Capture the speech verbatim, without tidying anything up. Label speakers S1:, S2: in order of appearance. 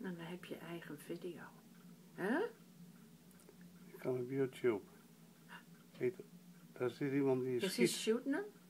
S1: En dan heb je eigen video. Hè?
S2: Ik kan op YouTube. Heet, daar zit iemand die
S1: Is
S2: schiet.
S1: hij shooten?